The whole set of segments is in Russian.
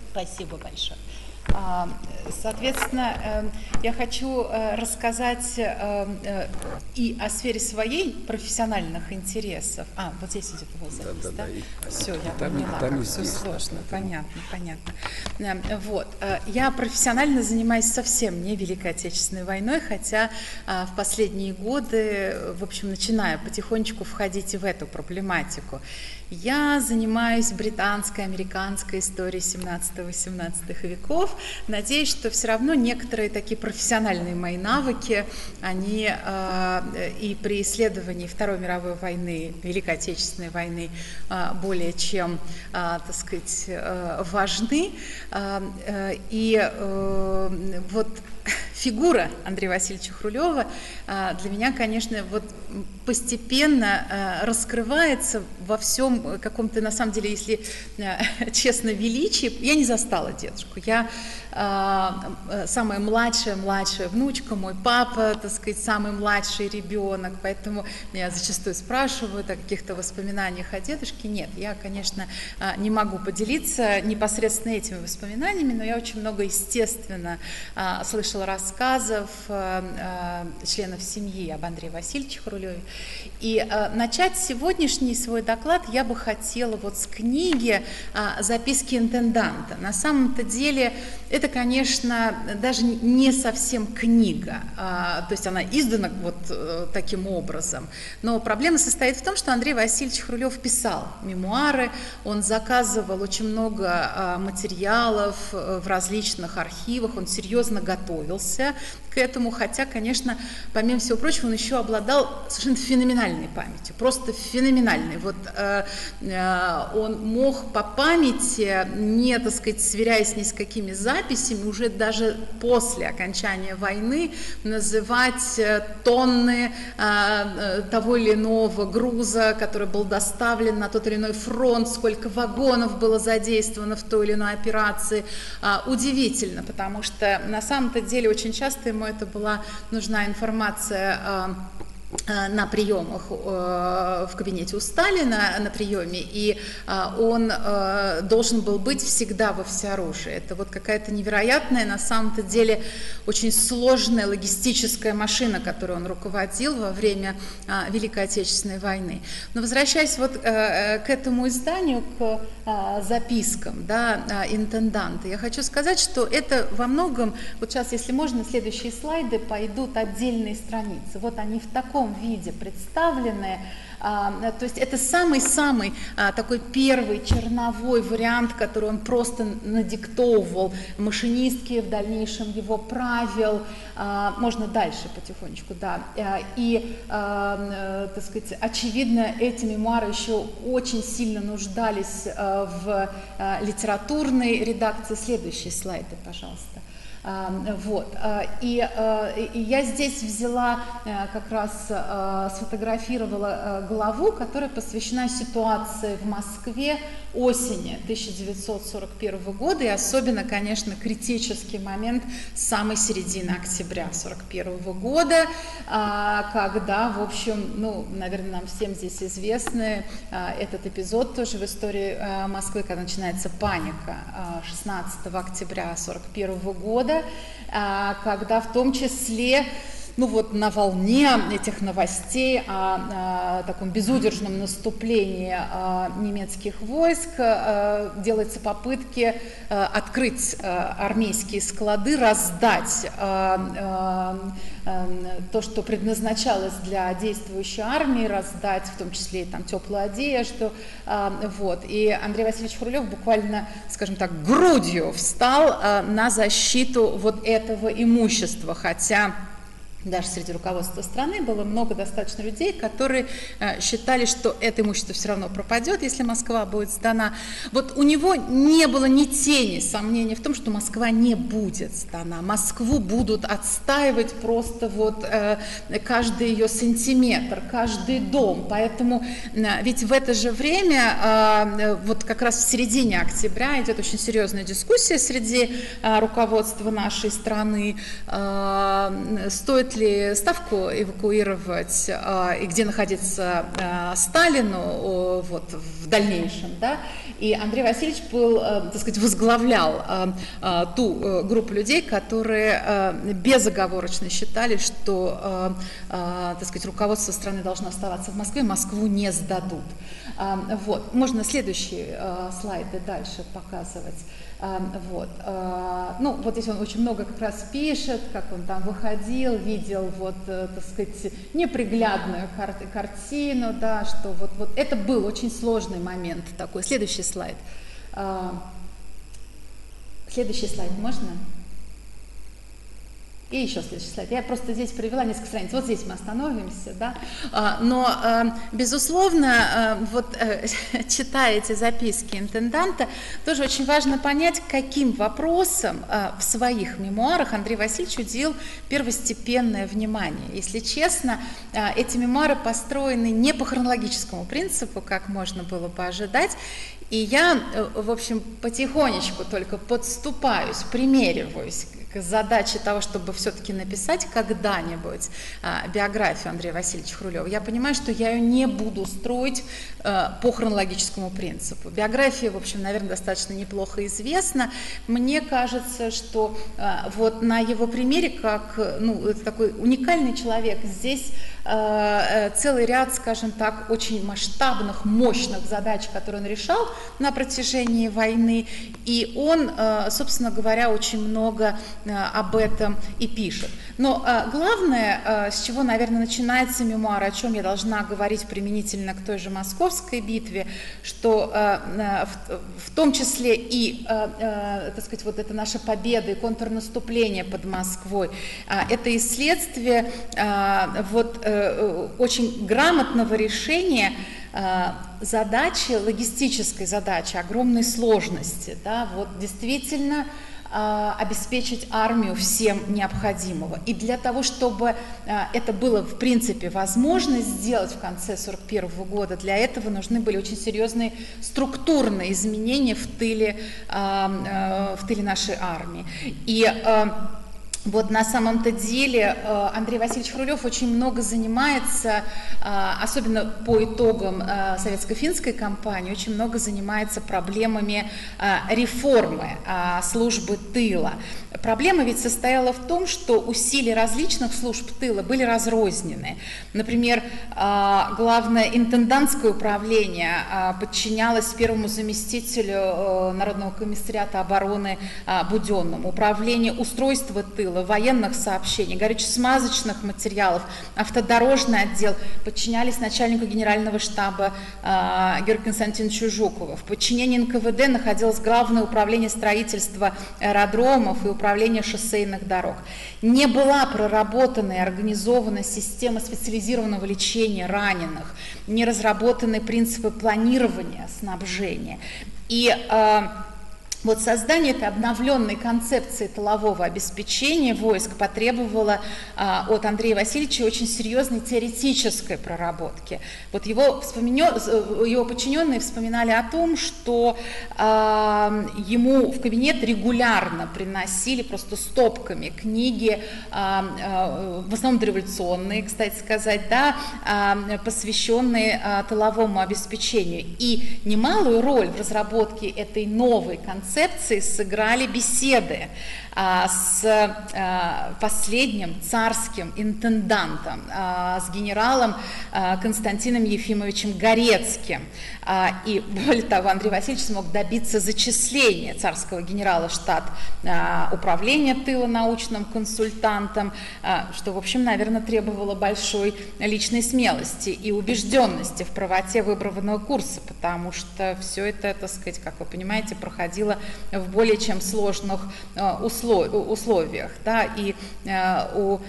Спасибо большое. Соответственно, я хочу рассказать и о сфере своей профессиональных интересов. Вот здесь идет его запись, да? Все, я поняла, как все сложно, понятно. Вот. Я профессионально занимаюсь совсем не Великой Отечественной войной, хотя в последние годы, в общем, начинаю потихонечку входить и в эту проблематику. Я занимаюсь британской, американской историей 17-18 веков. Надеюсь, что все равно некоторые такие профессиональные мои навыки, они и при исследовании Второй мировой войны, Великой Отечественной войны более чем, так сказать, важны. И вот фигура Андрея Васильевича Хрулева для меня, конечно, вот постепенно раскрывается во всем каком-то, на самом деле, если честно, величии. Я не застала дедушку. Я самая младшая внучка, мой папа, так сказать, самый младший ребенок, поэтому меня зачастую спрашивают о каких-то воспоминаниях о дедушке. Нет, я, конечно, не могу поделиться непосредственно этими воспоминаниями, но я очень много, естественно, слышала рассказов членов семьи об Андрее Васильевиче Хрулеве. И начать сегодняшний свой доклад я бы хотела вот с книги «Записки интенданта». На самом-то деле это, конечно, даже не совсем книга, то есть она издана вот таким образом. Но проблема состоит в том, что Андрей Васильевич Хрулев писал мемуары, он заказывал очень много материалов в различных архивах, он серьезно готовился к этому, хотя, конечно, помимо всего прочего, он еще обладал совершенно феноменальной памятью, просто феноменальной. Вот он мог по памяти, не, так сказать, сверяясь ни с какими записями, уже даже после окончания войны называть тонны того или иного груза, который был доставлен на тот или иной фронт, сколько вагонов было задействовано в той или иной операции. Удивительно, потому что на самом-то деле очень часто ему это была нужна информация на приемах в кабинете у Сталина, на приеме, и он должен был быть всегда во всеоружии. Это вот какая-то невероятная, на самом-то деле, очень сложная логистическая машина, которой он руководил во время Великой Отечественной войны. Но возвращаясь вот к этому изданию, к запискам, да, интенданта, я хочу сказать, что это во многом, вот сейчас, если можно, следующие слайды пойдут отдельные страницы. Вот они в таком виде представлены, то есть это самый-самый такой первый черновой вариант, который он просто надиктовывал машинистке, в дальнейшем его правил, можно дальше потихонечку, да, и, так сказать, очевидно, эти мемуары еще очень сильно нуждались в литературной редакции. Следующие слайды, пожалуйста. Вот. И я здесь взяла, как раз сфотографировала главу, которая посвящена ситуации в Москве осени 1941 года, и особенно, конечно, критический момент с самой середины октября 1941 года, когда, в общем, ну, наверное, нам всем здесь известный этот эпизод тоже в истории Москвы, когда начинается паника 16 октября 1941 года, когда в том числе, ну вот на волне этих новостей о таком безудержном наступлении немецких войск делаются попытки открыть армейские склады, раздать то, что предназначалось для действующей армии, раздать в том числе и там теплую одежду. Вот. И Андрей Васильевич Хрулев буквально, скажем так, грудью встал на защиту вот этого имущества, хотя даже среди руководства страны было много достаточно людей, которые считали, что это имущество все равно пропадет, если Москва будет сдана. Вот у него не было ни тени сомнений в том, что Москва не будет сдана. Москву будут отстаивать просто вот каждый ее сантиметр, каждый дом. Поэтому ведь в это же время, вот как раз в середине октября, идет очень серьезная дискуссия среди руководства нашей страны. Стоит стоит ли Ставку эвакуировать и где находиться Сталину вот, в дальнейшем, да, и Андрей Васильевич был, так сказать, возглавлял ту группу людей, которые безоговорочно считали, что, так сказать, руководство страны должно оставаться в Москве, Москву не сдадут. Вот. Можно следующие слайды дальше показывать. Вот. Ну, вот здесь он очень много как раз пишет, как он там выходил, видел, вот, так сказать, неприглядную картину, да, что вот это был очень сложный момент такой. Следующий слайд. Следующий слайд можно? И еще следующий слайд. Я просто здесь привела несколько страниц. Вот здесь мы остановимся, да. Но, безусловно, вот читая эти записки интенданта, тоже очень важно понять, каким вопросам в своих мемуарах Андрей Васильевич уделил первостепенное внимание. Если честно, эти мемуары построены не по хронологическому принципу, как можно было бы ожидать, и я, в общем, потихонечку только подступаюсь, примериваюсь к задаче того, чтобы все-таки написать когда-нибудь биографию Андрея Васильевича Хрулева. Я понимаю, что я ее не буду строить по хронологическому принципу. Биография, в общем, наверное, достаточно неплохо известна. Мне кажется, что вот на его примере, как такой уникальный человек, здесь целый ряд, скажем так, очень масштабных, мощных задач, которые он решал на протяжении войны, и он, собственно говоря, очень много об этом и пишет. Но главное, с чего, наверное, начинается мемуар, о чем я должна говорить применительно к той же Московской битве, что в том числе и, так сказать, вот это наша победа и контрнаступление под Москвой, это и следствие вот очень грамотного решения задачи, логистической задачи, огромной сложности, да, вот действительно обеспечить армию всем необходимого. И для того, чтобы это было в принципе возможно сделать в конце 1941 года, для этого нужны были очень серьезные структурные изменения в тыле нашей армии. И вот на самом-то деле Андрей Васильевич Хрулев очень много занимается, особенно по итогам советско-финской кампании, очень много занимается проблемами реформы службы тыла. Проблема ведь состояла в том, что усилия различных служб тыла были разрознены. Например, главное интендантское управление подчинялось первому заместителю Народного комиссариата обороны Буденному. Управление устройства тыла, военных сообщений, горюче-смазочных материалов, автодорожный отдел подчинялись начальнику генерального штаба Георгию Константиновичу Жукову. В подчинении НКВД находилось Главное управление строительства аэродромов и управление шоссейных дорог. Не была проработана и организована система специализированного лечения раненых, не разработаны принципы планирования снабжения. И вот создание этой обновленной концепции тылового обеспечения войск потребовало от Андрея Васильевича очень серьезной теоретической проработки. Вот его подчиненные вспоминали о том, что ему в кабинет регулярно приносили просто стопками книги, в основном дореволюционные, кстати сказать, да, посвященные тыловому обеспечению. И немалую роль в разработке этой новой концепции сыграли беседы с последним царским интендантом, с генералом Константином Ефимовичем Горецким. И более того, Андрей Васильевич смог добиться зачисления царского генерала в штат управления тыла научным консультантом, что, в общем, наверное, требовало большой личной смелости и убежденности в правоте выбранного курса, потому что все это, так сказать, как вы понимаете, проходило в более чем сложных условиях. Да? И у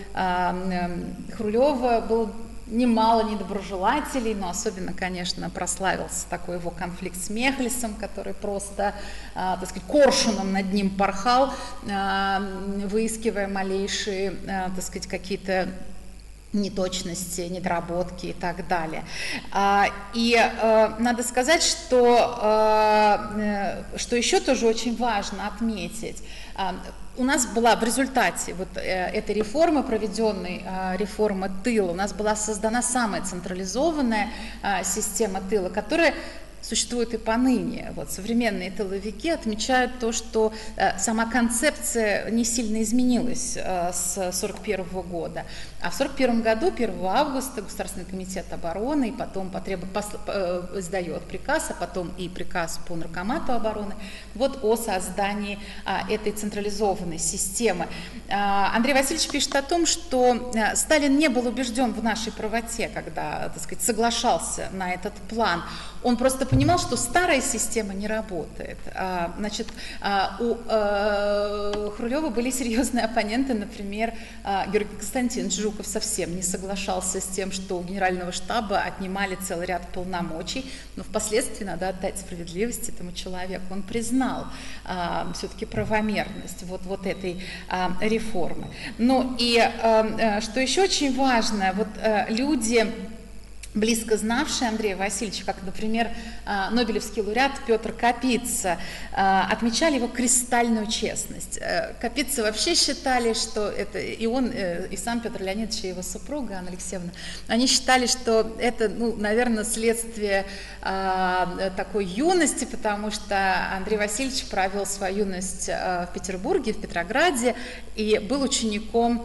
Хрулева было немало недоброжелателей, но особенно, конечно, прославился такой его конфликт с Мехлисом, который просто, так сказать, коршуном над ним порхал, выискивая малейшие, так сказать, какие-то неточности, недоработки и так далее. И надо сказать, что что еще тоже очень важно отметить, у нас была в результате вот этой реформы, проведенной реформы тыла, у нас была создана самая централизованная система тыла, которая существует и поныне. Вот, современные тыловики отмечают то, что сама концепция не сильно изменилась с 1941 года. А в 1941 году, 1 августа, Государственный комитет обороны и потом издает приказ, а потом и приказ по Наркомату обороны вот, о создании этой централизованной системы. Андрей Васильевич пишет о том, что Сталин не был убежден в нашей правоте, когда, так сказать, соглашался на этот план. Он просто понимал, что старая система не работает. Значит, у Хрулева были серьезные оппоненты, например, Георгий Константинович Жуков совсем не соглашался с тем, что у Генерального штаба отнимали целый ряд полномочий, но впоследствии надо отдать справедливость этому человеку. Он признал все-таки правомерность вот этой реформы. Ну и что еще очень важно, вот люди, близко знавший Андрея Васильевича, как, например, нобелевский лауреат Петр Капица, отмечали его кристальную честность. Капица вообще считали, что это и он, и сам Петр Леонидович, и его супруга Анна Алексеевна, они считали, что это, ну, наверное, следствие такой юности, потому что Андрей Васильевич провел свою юность в Петербурге, в Петрограде, и был учеником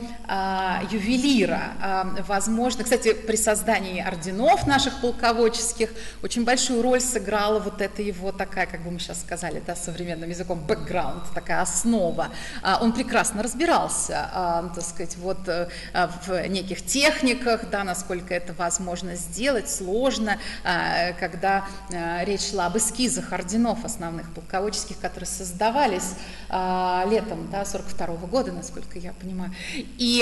ювелира. Возможно, кстати, при создании орденов наших полководческих очень большую роль сыграла вот эта его такая, как бы мы сейчас сказали, да, современным языком, бэкграунд, такая основа. Он прекрасно разбирался, так сказать, вот в неких техниках, да, насколько это возможно сделать, сложно, когда речь шла об эскизах орденов основных полководческих, которые создавались летом, да, 1942 года, насколько я понимаю. И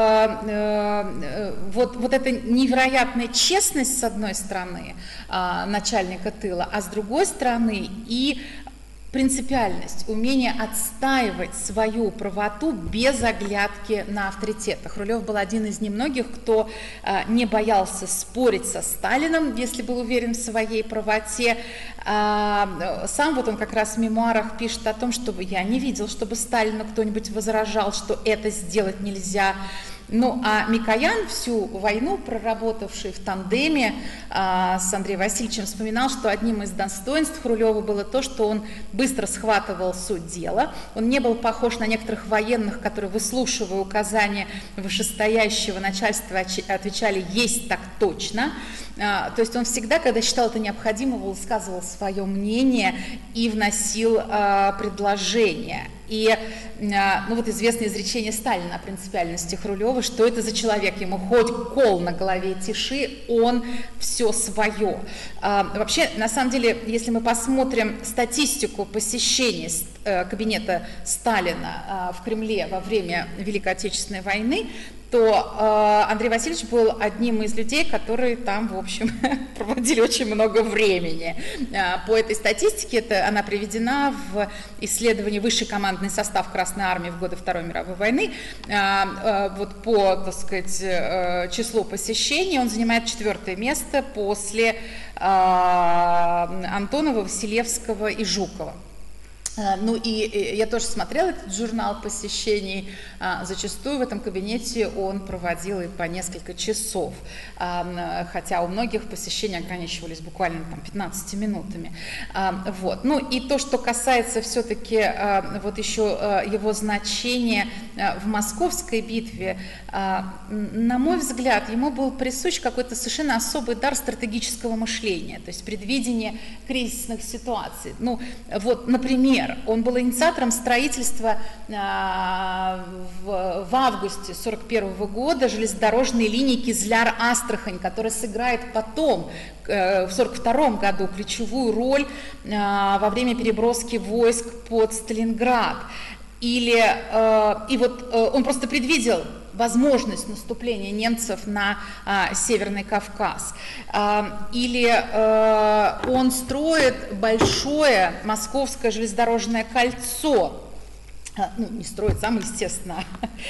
вот эта невероятная честность, с одной стороны, начальника тыла, а с другой стороны и принципиальность, умение отстаивать свою правоту без оглядки на авторитеты. Хрулев был один из немногих, кто не боялся спорить со Сталином, если был уверен в своей правоте. Сам вот он как раз в мемуарах пишет о том, что я не видел, чтобы Сталину кто-нибудь возражал, что это сделать нельзя. Ну, а Микоян, всю войну проработавший в тандеме с Андреем Васильевичем, вспоминал, что одним из достоинств Хрулева было то, что он быстро схватывал суть дела. Он не был похож на некоторых военных, которые, выслушивая указания вышестоящего начальства, отвечали «есть так точно». То есть он всегда, когда считал это необходимым, высказывал свое мнение и вносил предложения. И ну, вот известное изречение Сталина о принципиальности Хрулева, что это за человек, ему хоть кол на голове тиши, он все свое. Вообще, на самом деле, если мы посмотрим статистику посещений кабинета Сталина в Кремле во время Великой Отечественной войны, то Андрей Васильевич был одним из людей, которые там, в общем, проводили очень много времени. По этой статистике, она приведена в исследовании «Высший командный состав Красной Армии в годы Второй мировой войны». Вот по, так сказать, числу посещений он занимает 4-е место после Антонова, Василевского и Жукова. Ну и я тоже смотрела этот журнал посещений, зачастую в этом кабинете он проводил и по несколько часов, хотя у многих посещения ограничивались буквально там 15 минутами. Вот. Ну и то, что касается все-таки вот еще его значения в Московской битве, на мой взгляд, ему был присущ какой-то совершенно особый дар стратегического мышления, то есть предвидение кризисных ситуаций. Ну вот, например, он был инициатором строительства в августе 1941 года железнодорожной линии Кизляр-Астрахань, которая сыграет потом, в 1942 году, ключевую роль во время переброски войск под Сталинград. И вот он просто предвидел возможность наступления немцев на Северный Кавказ. Или он строит большое московское железнодорожное кольцо, ну, не строит сам, естественно,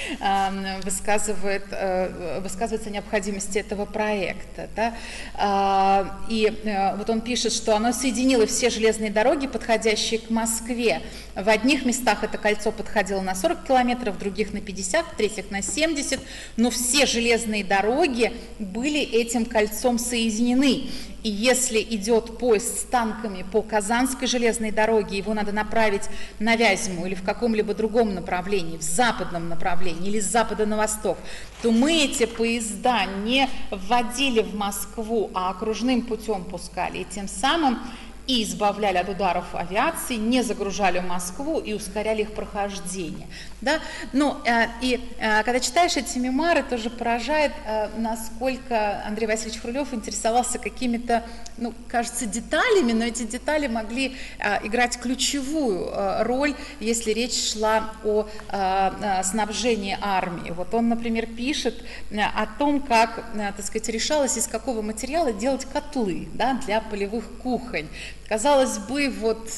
высказывается о необходимости этого проекта. Да? И вот он пишет, что оно соединило все железные дороги, подходящие к Москве. В одних местах это кольцо подходило на 40 километров, в других на 50, в третьих на 70, но все железные дороги были этим кольцом соединены. И если идет поезд с танками по Казанской железной дороге, его надо направить на Вязьму или в каком-либо другом направлении, в западном направлении или с запада на восток, то мы эти поезда не вводили в Москву, а окружным путем пускали. И тем самым и избавляли от ударов авиации, не загружали в Москву и ускоряли их прохождение. Да? Ну, когда читаешь эти мемуары, тоже поражает, насколько Андрей Васильевич Хрулев интересовался какими-то, ну, кажется, деталями, но эти детали могли играть ключевую роль, если речь шла о снабжении армии. Вот он, например, пишет о том, как, так сказать, решалось, из какого материала делать котлы, да, для полевых кухонь. Казалось бы, вот,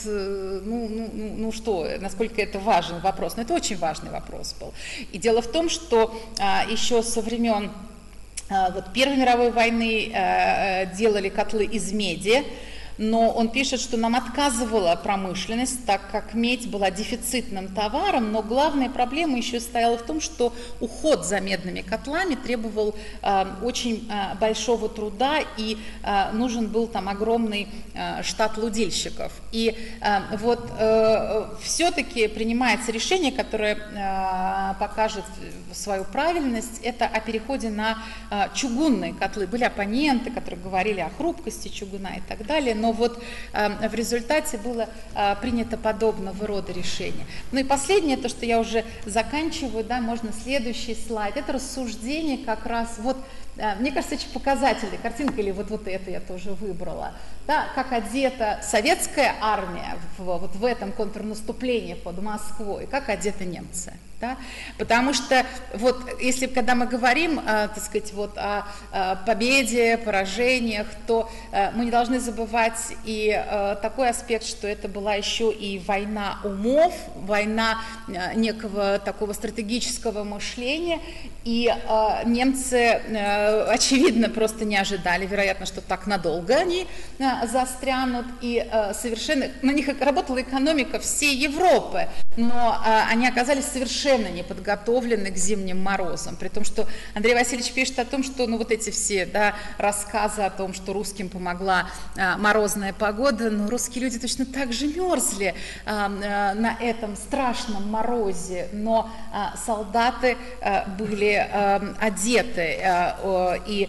ну что, насколько это важный вопрос, но это очень важный вопрос был. И дело в том, что еще со времен вот, Первой мировой войны делали котлы из меди, но он пишет, что нам отказывала промышленность, так как медь была дефицитным товаром, но главная проблема еще стояла в том, что уход за медными котлами требовал очень большого труда, и нужен был там огромный штат лудильщиков. И вот все-таки принимается решение, которое покажет свою правильность, это о переходе на чугунные котлы. Были оппоненты, которые говорили о хрупкости чугуна и так далее, но вот в результате было принято подобного рода решение. Ну и последнее, то, что я уже заканчиваю, да, можно следующий слайд, это рассуждение как раз, вот, мне кажется, очень показательная картинка, или вот это я тоже выбрала, да, как одета советская армия вот в этом контрнаступлении под Москвой, как одеты немцы. Да? Потому что вот если когда мы говорим, так сказать, вот о победе, поражениях, то мы не должны забывать и такой аспект, что это была еще и война умов, война некого такого стратегического мышления, и немцы, очевидно, просто не ожидали, вероятно, что так надолго они застрянут, и совершенно на них работала экономика всей Европы, но они оказались совершенно не подготовлены к зимним морозам, при том, что Андрей Васильевич пишет о том, что ну, вот эти все, да, рассказы о том, что русским помогла морозная погода, но русские люди точно так же мерзли на этом страшном морозе, но солдаты были одеты, и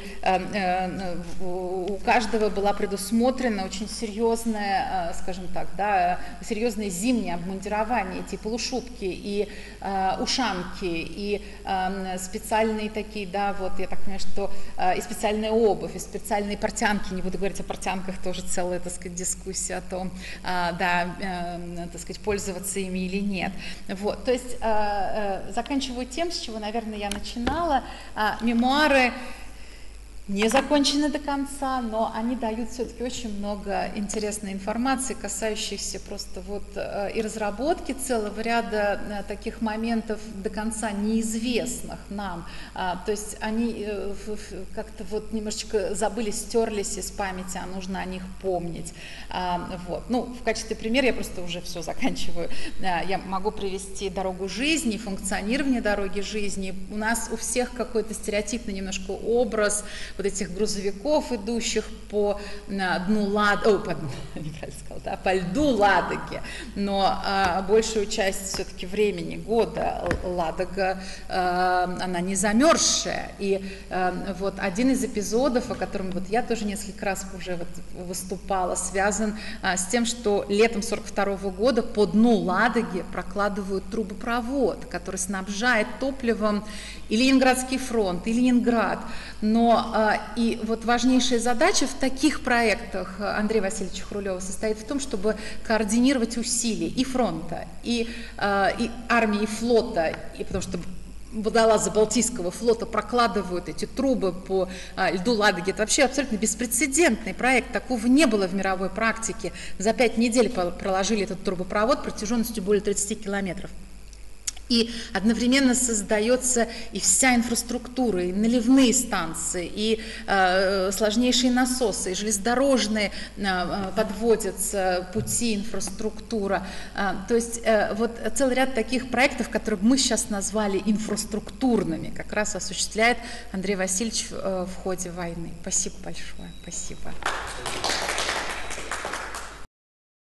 у каждого была предусмотрена очень серьезное, скажем так, да, серьезное зимнее обмундирование, эти полушубки и ушанки, и специальные такие, да, вот я так понимаю, что и специальная обувь, и специальные портянки, не буду говорить о портянках, тоже целая, так сказать, дискуссия о том, да, так сказать, пользоваться ими или нет. Вот, то есть заканчиваю тем, с чего, наверное, я начинала. Мемуары не закончены до конца, но они дают все-таки очень много интересной информации, касающейся просто вот и разработки целого ряда таких моментов до конца неизвестных нам. То есть они как-то вот немножечко забылись, стерлись из памяти, а нужно о них помнить. Вот. Ну, в качестве примера, я просто уже все заканчиваю, я могу привести дорогу жизни, функционирование дороги жизни. У нас у всех какой-то стереотипный немножко образ вот этих грузовиков, идущих по дну по льду Ладоги, но большую часть все-таки времени года Ладога, она не замерзшая, и вот один из эпизодов, о котором вот я тоже несколько раз уже вот выступала, связан с тем, что летом 1942 года по дну Ладоги прокладывают трубопровод, который снабжает топливом и Ленинградский фронт, и Ленинград, но и вот важнейшая задача в таких проектах Андрея Васильевича Хрулева состоит в том, чтобы координировать усилия и фронта, и армии, и флота, и потому что водолазы Балтийского флота прокладывают эти трубы по льду Ладоги. Это вообще абсолютно беспрецедентный проект, такого не было в мировой практике. За 5 недель проложили этот трубопровод протяженностью более 30 километров. И одновременно создается и вся инфраструктура, и наливные станции, и сложнейшие насосы, и железнодорожные подводятся пути, инфраструктура. То есть вот целый ряд таких проектов, которые мы сейчас назвали инфраструктурными, как раз осуществляет Андрей Васильевич в ходе войны. Спасибо большое. Спасибо.